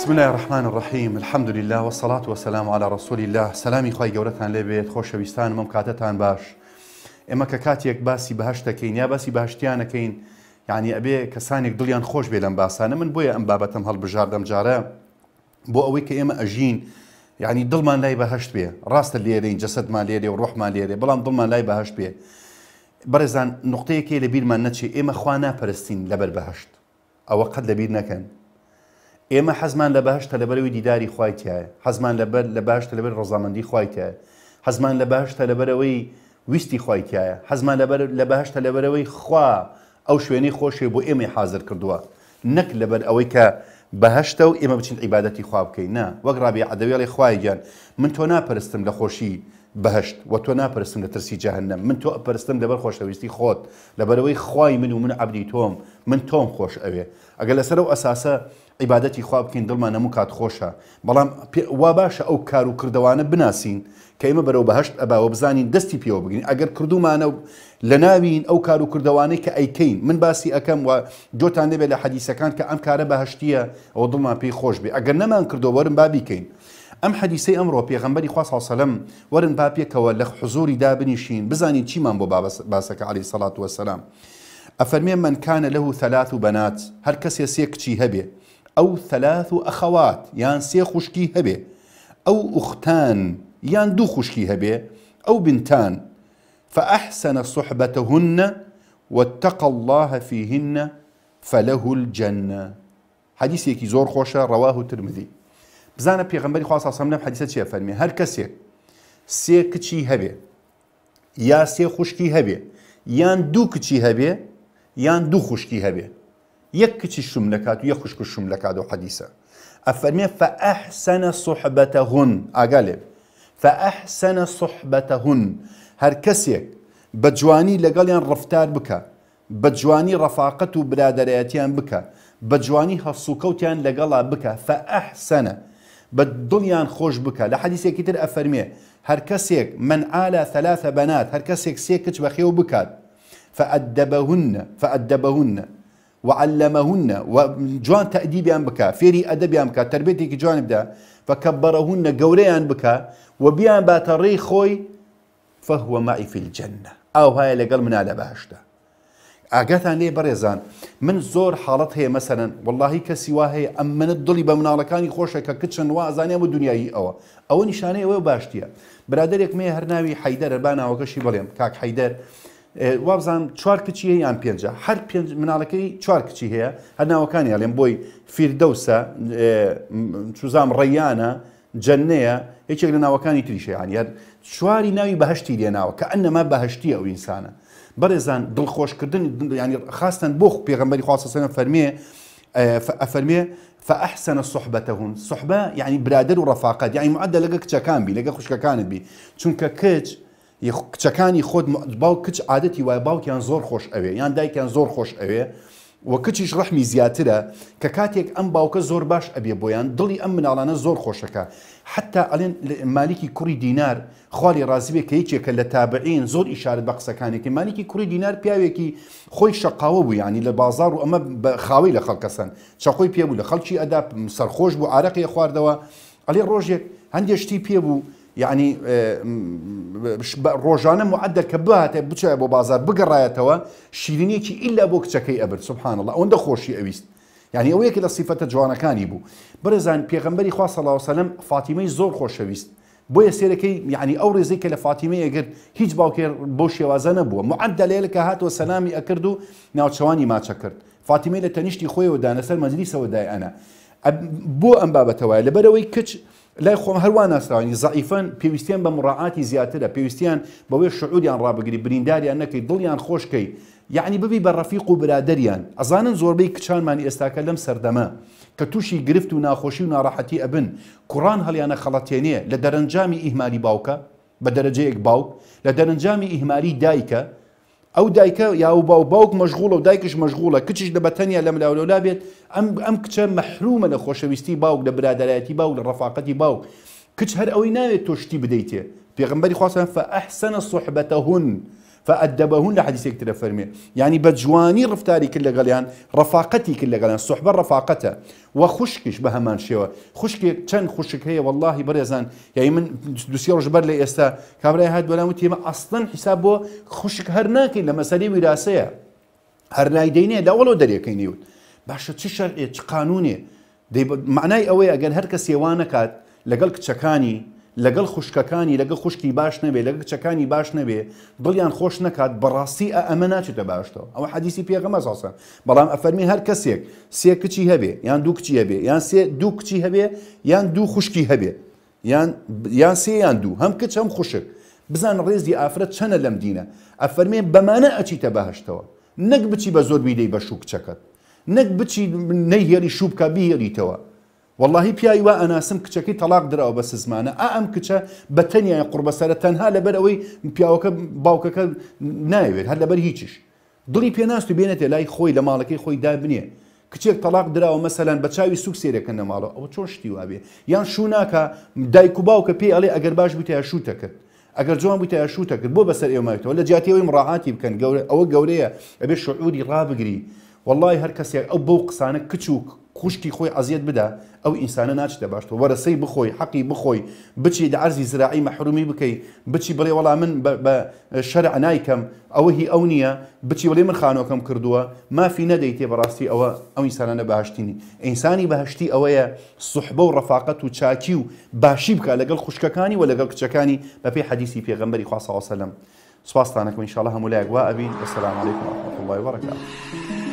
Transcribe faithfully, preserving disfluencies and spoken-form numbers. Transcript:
بسم الله الرحمن الرحيم الحمد لله والصلاة والسلام على رسول الله سلامي خوي جورتان لبيت خوش بيستان ممكاتتان باش اما كاتيك باسي بهشتكين يا باسي بهشتيانكين يعني ابي كسانك دليان خوش بيلم باسانه من بويا ام بابتم هالبجار دم جاره بو اوي كيما اجين يعني دل ما لاي بهشت بيه راس الليرين جسد ما ليري وروح ما ليري بلام دل ما لاي بهشت بيه برزان نقطه كي لبير ما نتشي اما خوانا برستين لبر بهشت او قد لبير نكن اما حزمان لبهشت لبروي ديداري خوایتیه حزمان لبر لبهشت لبر رضامندی خوایتیه حزمان لبهشت لبروي ويستي خوایتیه حزمان لبر لبهشت لبروي خوا او شويني خوشي بو اما حاضر كردوا نك لبر اوي ك بهشتو اما بچين عبادتي خوا بكي نا وقرابي عدوي خوای جان من تو نا پرستم لخوشي بهشت و تو نا پرستم لترسي جهنم من تو پرستم لبر خوشويستي خوت لبروي خوای من ومن عبدي توم من توم خوش اوي اقل سرو اساسا عبادتي خواب كين دلما نموكات خوشا بلام واباشا او كارو كردوانا بناسين كيما برو بهشت ابا وبزانين دستي بيو بقين اگر كردو معنا لناوين او كارو كردواني كايكين من باسي اكم وجوتان نبي لحديثة كان كام كار بهشتية او دلما بي خوش بي اگر نما كردو ورن بابي كين ام حديثي امرو بيغنبري خواه صلى الله عليه وسلم ورن بابي كوالخ حضوري دابنيشين بزانين چي من بو باسك عليه الصلاة والسلام افرمي من كان له ثلاث بنات هر كس يسيك چي هبه أو ثلاث أخوات يان سي خشكي هبه أو أختان يان دو خشكي هبه أو بنتان فأحسن صحبتهن واتقى الله فيهن فله الجنة حديث يكي زور خوشة رواه الترمذي بزانا بيغنبري خاصة صلى حديثة شيء فرمي هر كسي سي كتشي هبه يا سي خشكي هبه يان دو كتشي هبه يان دو خشكي هبه يكتش الشملكات ويخشك الشملكات وحديثة أفرمي فأحسن صحبتهن أقالب فأحسن صحبتهن هر كسيك بجواني لقاليان رفتار بك بجواني رفاقته برادرياتيان بك بجواني هالسوكوتيان لقالا بك فأحسن بدليان خوش بك لحديثة كتير أفرمي هر كسيك من عالى ثلاث بنات هر كسيك سيكتش بخيو بكات فأدبهن فأدبهن وعلمهن وجوان تأديبيان بكا فيري أدبيان بكا تربيتك جوانب ده فكبرهن قوريان بكا وبيان باتري خوي فهو معي في الجنة أو هاي لقل من على بهشته أقاتان ليه بريزان من زور حالت هي مثلا والله كسوا هي أم من الضلي بمنالكاني خوشة ككتشن وازانيا والدنياي أو أو نشاني أو باشتيا برادرك مي هرناوي حيدر بانا وكشي بليم كاك حيدر وابزان چوار کچی هەیە یان پێنجە هەر پێنج مناڵەکەی چوار کچی هەیە هەر ناوەکانی هەڵێن بۆی فیردەوسە چوزام ڕەیانە جەنەیە هیچێک لە ناوەکانی تریشە یانی هەر چواری ناوی بەهشتی لێناوە کە ئەنەما بەهشتی ئەو ئینسانە بەڕێزان دڵخۆشکردن ینی خاستن بۆ پێغەمبەری خوا صلی الله علیه و فەرمێ ئەفەرمێ فأحسن صحبتهن صحبة يعني برادر ورفاقات يعني معدل لەگە کچەکان بی لەگە خوشکەکانت بی چونکە کچ کچەکانی خۆت باوک کچ عادەتی وایە باوکیان زۆر خۆش ئەوێ یان دایکیان زۆر خۆش ئەوێ و کچیش ڕەحمی زیاترە کە کاتێک ئەم باوکە زۆر باش ئەبێ بۆیان دڵی ئەم مناڵانە زۆر خۆشەکە حتا ئەڵێن مالیکی کوڕی دینار خوالی ڕازی بێ کە یەکێکە لە تابعین زۆر ئیشارەت بە قسەکانێکی مالیکی کوڕی دینار پیاوێکی خۆی شەقاوە بوو یانی لە بازار و ئەمە خاوەی لە خەڵکەسەن چاخۆی پێبوو لە خەڵکی ئەدا سەرخۆش بوو عارەقی خواردەوە ئەڵێ ڕۆژێک هەندێک شتی پێبوو يعني روجانا معدل كبات بچای بو بازار بقرايتوا شيرينيكي الا بو كچكي ابر سبحان الله اونده خوشي اويست يعني او يك لصفه جوانا كان يبو برزان بيغمبري خوا صلى الله عليه وسلم فاطمه زور خوش اويست بو يسيركي يعني او رزيك لفاطمه يقر هيج باوكر بوشي وازنه بو معدل لك هات وسلامي اكردو ناو شواني ما شكرت فاطمه لتنشتي خوي ودانسل مجلس وداي انا بو ام بابتوا لبروي كچ لا يخوم هلوان ناسراوين ضعيفان بيوستيان بمراعاتي زيادة بيوستيان بوي الشعوديان رابقري برينداري أنك ضليان خوشكي يعني ببي بالرفيق وبرادريان أظانا زور بي كشان ماني استاكلم سردما كتوشي قرفت وناخوشي وناراحتي أبن قرآن هل أنا خلطينيه لدرنجامي إهمالي باوكا بدرجة باوك لدرنجامي إهمالي دايكا او دايكا يا باو باوك مشغوله ودايكش مشغوله كتش دبتانيا لم الاولاد بيت ام ام كتش محرومه لخوشويستي باوك لبرادراتي باوك لرفاقتي باوك كتش هر اوي ناوي توشتي بديتي بيغمبري خاصه فاحسن صحبتهن فأدبهن لحديث يكتر فرمي يعني بجواني رفتاري كل غليان رفاقتي كل غليان صحبة رفاقته وخشكش بهمان شوا خشك كان خشك هي والله بريزان يعني من دوسير جبر لي استا كابري هاد ولا متي اصلا حسابه خشك هرناكي لما سالي وراثيه هرنايديني دا ولو دري كاينيوت باش تشرع قانوني دي معناي اوي اگر هر کس یوانکات لگل کچکانی لەگەڵ خوشکەکانی لەگەڵ خوشکی باش نەبێ لەگەڵ کچەکانی باش نەبێ دڵیان خۆش نەکات بەڕاستی ئەمە ناچێتە باشتەوە ئەوە حەدیسی پێغەمبەر صلی الله علیه و سلم بەڵام ئەفەرمی هەر کەسێک سێ کچی هەبێ یان دوو کچی هەبێ یان سێ دوو کچی هەبێ یان دوو خوشکی هەبێ یان یان سێ یان دوو هەم کچ هەم خوشک بزان ڕێزی ئافرەت چەنە لەم دینە ئەفەرمێ بەمانە ئەچیتە بەهەشتەوە نەک بچی بە زۆر بیدەی بە شوو کچەکەت نەک بچی نەیهێڵی شوو بکە بیهێڵیتەوە والله پیاوی وا ئەناسم کچەکەی تەلاق درراوە بە سزمانە ئا ئەم کچە بە تەنیا قوربەسەرە تەنها لەبەر ئەوەی پیاوەکە باوکەکە ناوێت هەر لەبەر هیچیش دڵی پێناست و بێنێتێ لای خۆی لە ماڵەکەی خۆی دابنێ کچێک تەلاق درراوە مەسەلەن بە چاوی سوک سێرەکەن لە ماڵەوە ئەوە چۆن شتی وابێ یان شوو ناکە دایک و باوکە پێی ئەڵێ ئەگەر باش بوویتە شووتە کرد ئەگەر جوان بوویتە شووتە کرد بۆ بەسەر ئێوەمایەوە لە جیاتیەوەی مڕاعاتی بکەن ئەوە گەورەیە ئەبێ شعوری ڕابگری والله هەر کەسێک ئەو بەو قسانە کچووک خوشکی خۆی ئەزیەت بدا ئەو ئینسانە ناچێتە باشتەوە وەرەسەی بخۆی حەقی بخۆی بچی لە عەرزی زراعی مەحرومی بکەی بچی بڵێ وەڵام من بە شەرع نایکەم ئەوە هی ئەو نییە بچی بڵێ من خانۆکەم کردووە مافی نەدەیتێ بەڕاستی ئەوە ئەو ئینسانانە بەهەشتینی ئینسانی بەهەشتی ئەوەیە سوحبە و ڕەفاقەت و چاکی و باشی بکە لەگەڵ خوشکەکانی و لەگەڵ کچەکانی بەپێی حەدیسی پێغەمبەری خوا صلی الله علیه و سلم سپاستانەکەم ئینشاءالله هەموو لایەک وا ئەبین. وەسەلام عەلەیکم ورحمەتوڵڵاهی وبەرەکاتوه.